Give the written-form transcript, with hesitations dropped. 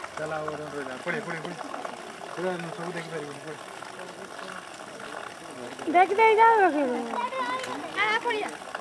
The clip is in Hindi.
चला और पड़े पड़े पड़े पूरा सब देख पारिबो देख दे जाओ के आ पड़िया